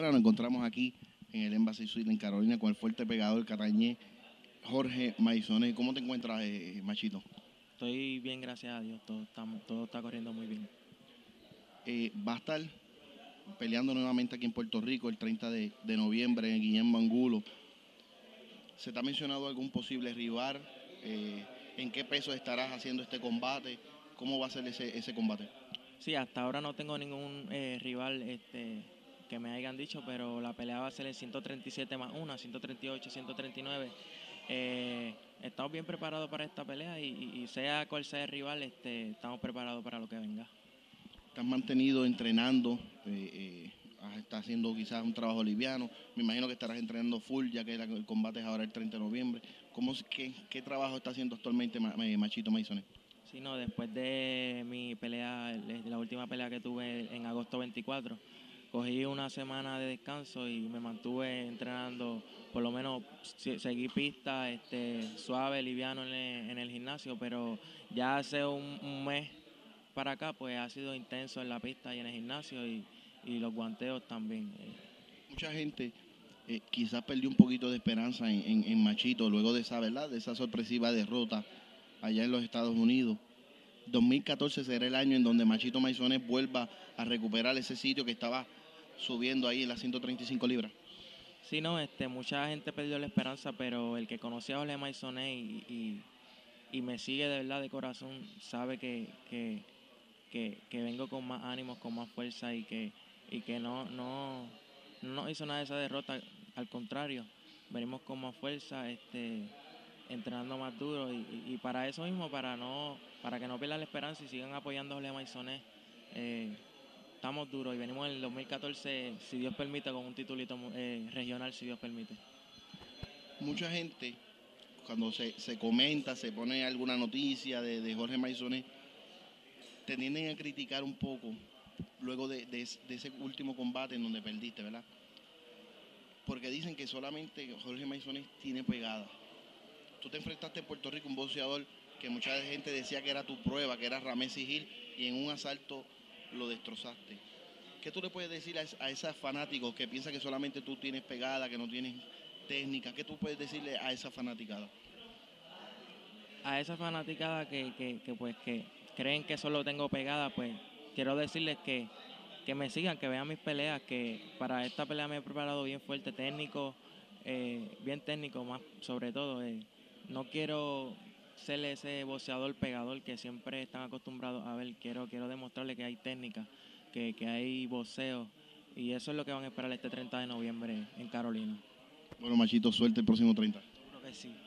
Ahora nos encontramos aquí en el Embassy Suite en Carolina con el fuerte pegador catañé Jorge Maisonet. ¿Cómo te encuentras, Machito? Estoy bien, gracias a Dios. Todo está corriendo muy bien. Va a estar peleando nuevamente aquí en Puerto Rico el 30 de noviembre en Guillermo Angulo. ¿Se te ha mencionado algún posible rival? ¿En qué peso estarás haciendo este combate? ¿Cómo va a ser ese combate? Sí, hasta ahora no tengo ningún rival que me hayan dicho, pero la pelea va a ser el 137 más 1, 138, 139. Estamos bien preparados para esta pelea y sea cual sea el rival, estamos preparados para lo que venga. ¿Te has mantenido entrenando? ¿Estás haciendo quizás un trabajo liviano? Me imagino que estarás entrenando full, ya que el combate es ahora el 30 de noviembre. ¿Qué trabajo está haciendo actualmente Machito Maisonet? Sí, no, después de mi pelea, la última pelea que tuve en agosto 24, cogí una semana de descanso y me mantuve entrenando, por lo menos seguí pista suave, liviano en el gimnasio, pero ya hace un mes para acá pues ha sido intenso en la pista y en el gimnasio y los guanteos también. Mucha gente quizás perdió un poquito de esperanza en Machito luego de esa, ¿verdad? De esa sorpresiva derrota allá en los Estados Unidos. 2014 será el año en donde Machito Maisonet vuelva a recuperar ese sitio que estaba subiendo ahí en las 135 libras. Sí, no, mucha gente perdió la esperanza, pero el que conoció a Jorge Maisonet y me sigue de verdad de corazón sabe que vengo con más ánimos, con más fuerza y que no nos hizo nada de esa derrota. Al contrario, venimos con más fuerza, entrenando más duro y para eso mismo, para que no pierdan la esperanza y sigan apoyando a Jorge Maisonet. Estamos duros y venimos en el 2014, si Dios permite, con un titulito regional, si Dios permite. Mucha gente, cuando se comenta, se pone alguna noticia de Jorge Maisonet, te tienden a criticar un poco luego de ese último combate en donde perdiste, ¿verdad? Porque dicen que solamente Jorge Maisonet tiene pegada. Tú te enfrentaste en Puerto Rico a un boxeador que mucha gente decía que era tu prueba, que era Ramesses Gil, y en un asalto lo destrozaste. ¿Qué tú le puedes decir a esos fanáticos que piensan que solamente tú tienes pegada, que no tienes técnica? ¿Qué tú puedes decirle a esa fanaticada? A esa fanaticada que creen que solo tengo pegada, pues quiero decirles que me sigan, que vean mis peleas, que para esta pelea me he preparado bien fuerte, técnico, bien técnico más sobre todo. No quiero ser ese boxeador pegador que siempre están acostumbrados a ver. Quiero demostrarles que hay técnica, que hay boxeo y eso es lo que van a esperar este 30 de noviembre en Carolina. Bueno, Machito, suerte el próximo 30. Seguro que sí.